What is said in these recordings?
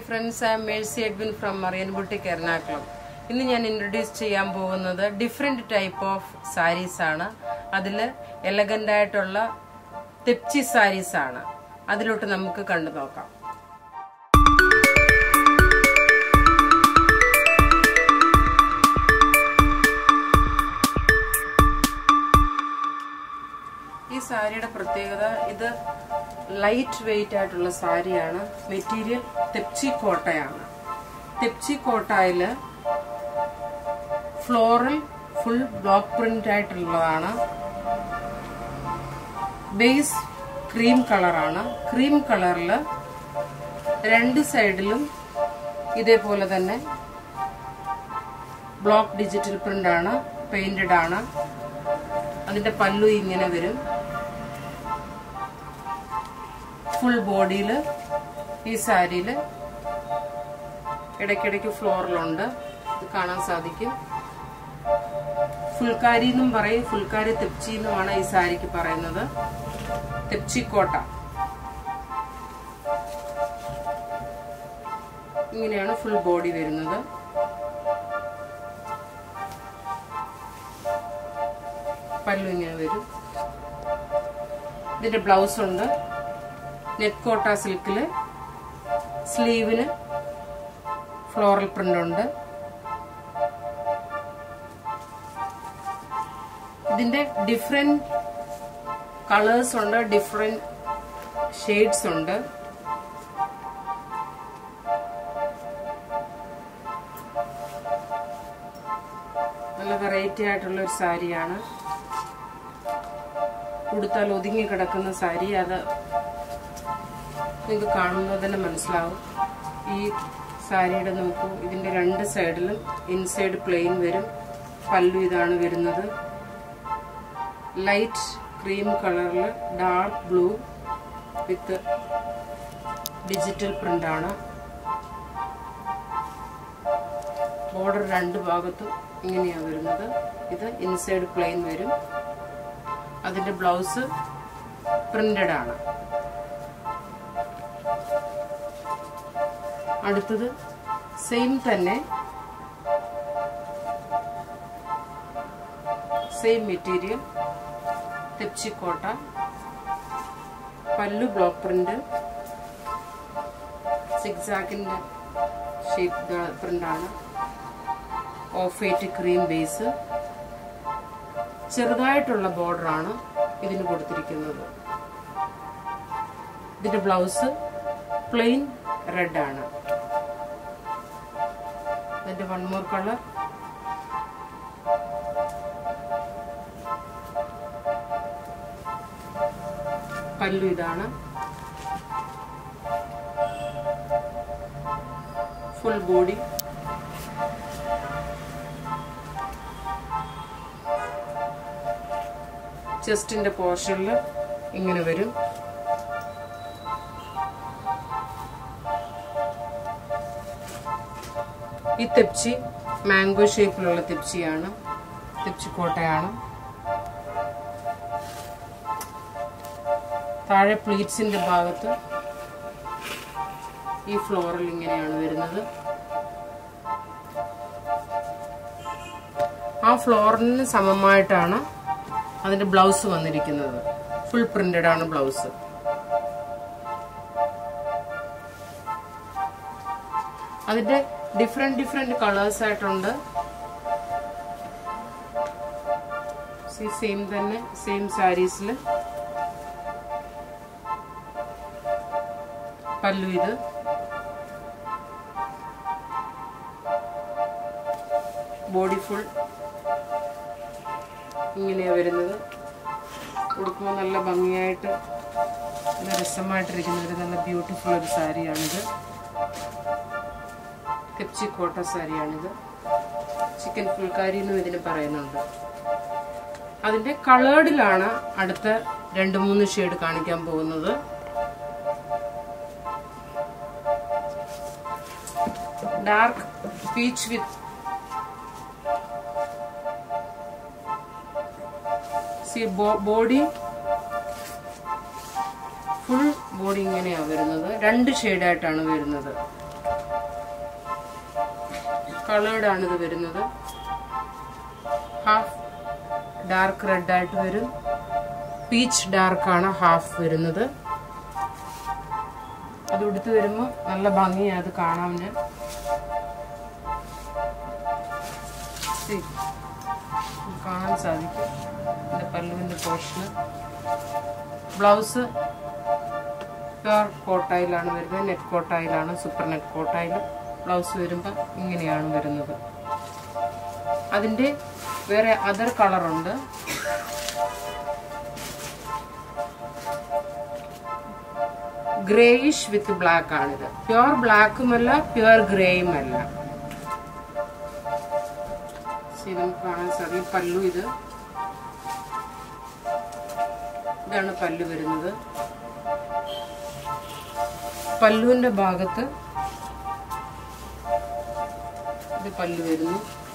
friends, I am Mercy Edwin from Marian Boutique, Ernakulam. Today I will introduce different type of sarees. Adile elegant aayittulla tepchi sarees aanu. Adilottu namukku kandu nokkam. This saree is light weight saree. Material tepchi kota. Tepchi kota is floral full block print. Base cream color. Cream color two side block digital print painted. Adinte pallu ingane varum. Full body la ee saree la edakkedakku floral undu idu kaanan sadhikkum fulkari ennum parayum fulkari tepchi ennum aanu ee saree ku parayunnathu tepchi kota ingeneയാണ് full body varunathu pallu ingane varum idinte blouse undu net kota silk le sleeve le floral print undu idinte different colors undu different shades undu nalla variety aayittulla oru saree aanu uduttal odingi kidakkuna saree adu നിങ്ങൾക്ക് കാണുമ്പോൾ തന്നെ മനസ്സിലാവും ഈ സാരിയുടെ നോക്കൂ ഇതിന്റെ രണ്ട് സൈഡിലും ഇൻസൈഡ് പ്ലെയിൻ വരും പല്ലു ഇതാണ് വരുന്നത് ലൈറ്റ് ക്രീം കളറിൽ dark blue with digital print ആണ് ബോർഡർ രണ്ട് ഭാഗത്തും ഇങ്ങനെയാണ് വരുന്നത് ഇത് ഇൻസൈഡ് പ്ലെയിൻ വരും അതിന്റെ ബ്ലൗസ് പ്രിന്റഡ് ആണ് അടുത്തത് സെയിം തന്നെ same material Thepchi Kota pallu block print സിഗ്സാഗിന്റെ ഷേപ്പ് പ്രിന്റ് ആണ് ഓഫ് വൈറ്റ് ക്രീം ബേസ് ചെറുതായിട്ടുള്ള ബോർഡർ ആണ് ഇതിന് കൊടുത്തിരിക്കുന്നത് ഇതിന്റെ ബ്ലൗസ് പ്ലെയിൻ റെഡ് ആണ് and one more color pallu idana full body chest inde portion la ingane varum ഈ തെപ്ചി മാംഗോ ഷേപ്പിലുള്ള തെപ്ചിയാണ് തെപ്ചി കോട്ടയാണ് താഴെ പ്ലീറ്റ്സിന്റെ ഭാഗത്ത് ഈ ഫ്ലോറൽ ഇങ്ങനെയാണ് വരുന്നത് ആ ഫ്ലോറിന് സമമായിട്ടാണ് അതിന്റെ ബ്ലൗസ് വന്നിരിക്കുന്നത് ഫുൾ പ്രിന്റഡ് ആണ് ബ്ലൗസ് അതിന്റെ different colors ആയിട്ടുണ്ട് സെയിം തന്നെ സെയിം സാരീസിൽ പല്ലു ഇത് ബോഡി ഫുൾ ഇങ്ങനെയാ വരുന്നത് ഉടുക്കുമ്പോൾ നല്ല ഭംഗിയായിട്ട് നല്ല രസമായിട്ടിരിക്കുന്ന ഒരു നല്ല ബ്യൂട്ടിഫുൾ ഒരു സാരിയാണിത് തെപ്ചി കോട്ട സാരിയാണിത് ചിക്കൻ ഫുൾക്കാരി എന്നും ഇതിന് പറയുന്നുണ്ട് അതിന്റെ കളേർഡിലാണ് അടുത്ത 2-3 ഷെയ്ഡ് കാണിക്കാൻ പോകുന്നത് dark peach with body full body ഇങ്ങനെയാണ് വരുന്നത് 2 ഷെയ്ഡ് ആയിട്ടാണ് വരുന്നത് കളേർഡ് ആണ് ഇത് വരുന്നത്. ഹാഫ് ഡാർക്ക് റെഡ് ആയിട്ട് വരും. പീച്ച് ഡാർക്ക് ആണ് ഹാഫ് വരുന്നത്. അത് ഉടുത്ത് വരുമ്പോൾ നല്ല ഭംഗിയാണ് അത് കാണാൻ. കാണാൻ സാധിക്കും ഇതിന്റെ പല്ലുവിന്റെ പോർഷന്. ബ്ലൗസ് പ്യുർ കോട്ടായിലാണ് വരുന്നത്. നെറ്റ് കോട്ടായിലാണ്, സൂപ്പർ നെറ്റ് കോട്ടായിൽ ബ്ലൗസ് വരുമ്പോൾ ഇങ്ങനെയാണ് വരുന്നത്. അതിന്റെ വേറെ അതർ കളറുണ്ട്. ഗ്രേയിഷ് വിത്ത് ബ്ലാക്ക് ആണിത്. പ്യുർ ബ്ലാക്കുമല്ല പ്യുർ ഗ്രേയുമല്ല. നമുക്ക് കാണാൻ സാധിക്കും പല്ലു. ഇതാണ് പല്ലു വരുന്നത്. പല്ലുവിന്റെ ഭാഗത്ത് ഇത് പല്ലു വരുന്നു.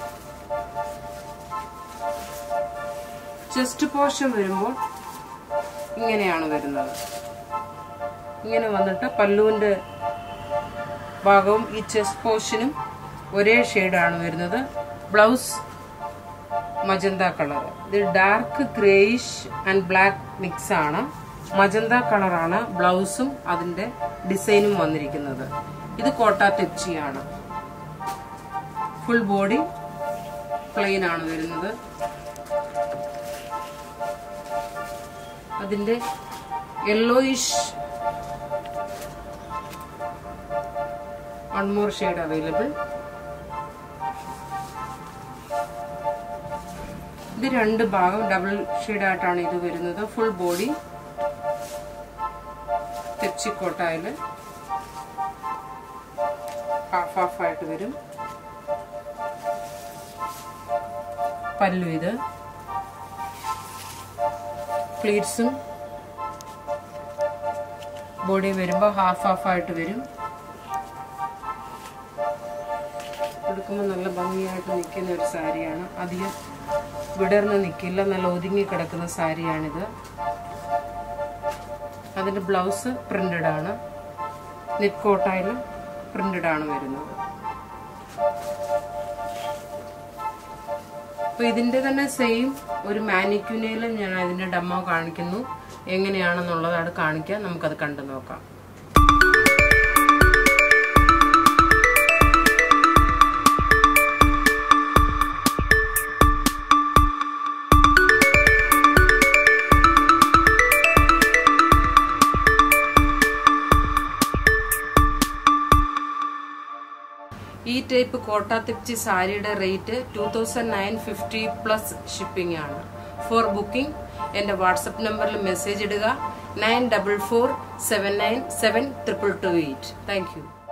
ചെസ്റ്റ് പോർഷൻ വരുമ്പോൾ ഇങ്ങനെയാണ് വരുന്നത്. ഇങ്ങനെ വന്നിട്ട് പല്ലുവിന്റെ ഭാഗവും ഈ ചെസ്റ്റ് പോർഷനും ഒരേ ഷെയ്ഡാണ് വരുന്നത്. Blouse magenta colour. ഇത് dark greyish and black mix ആണ്. മജന്ത കളറാണ് ബ്ലൗസും അതിന്റെ ഡിസൈനും വന്നിരിക്കുന്നത്. ഇത് കോട്ട തെച്ചിയാണ്. ഫുൾ ബോഡി പ്ലെയിൻ ആണ് വരുന്നത്. അതിന്റെ yellowish one more shade available. ഇത് രണ്ട് ഭാഗം ഡബിൾ ഷെയ്ഡ് ആയിട്ടാണ് ഇത് വരുന്നത്. ഫുൾ ബോഡി തെച്ചി കോട്ടായില് ഹാഫ് ഹാഫ് ആയിട്ട് വരും. പല്ലു ഇത് പ്ലീറ്റ്സും ബോഡി വരുമ്പോൾ ഹാഫ് ഹാഫ് ആയിട്ട് വരും. എടുക്കുമ്പോൾ നല്ല ഭംഗിയായിട്ട് നിൽക്കുന്ന ഒരു സാരിയാണ്. അധികം വിടർന്ന് നിൽക്കില്ല, നല്ല ഒതുങ്ങി കിടക്കുന്ന സാരിയാണിത്. അതിന്റെ ബ്ലൗസ് പ്രിന്റഡ് ആണ്. നെറ്റ് കോട്ടായിൽ പ്രിന്റഡ് ആണ് വരുന്നത്. അപ്പൊ ഇതിന്റെ തന്നെ സെയിം ഒരു മാനിക്യൂനയിൽ ഞാൻ അതിന്റെ ഡെമോ കാണിക്കുന്നു. എങ്ങനെയാണെന്നുള്ളത് അവിടെ കാണിക്കാം. നമുക്കത് കണ്ടു നോക്കാം. ഈ ടൈപ്പ് കോട്ട തിപ്ചി സാരിയുടെ റേറ്റ് 2950 പ്ലസ് ഷിപ്പിംഗ് ആണ്. ഫോർ ബുക്കിംഗ് എൻ്റെ വാട്സപ്പ് നമ്പറിൽ മെസ്സേജ് ഇടുക. 9447972228. Thank U.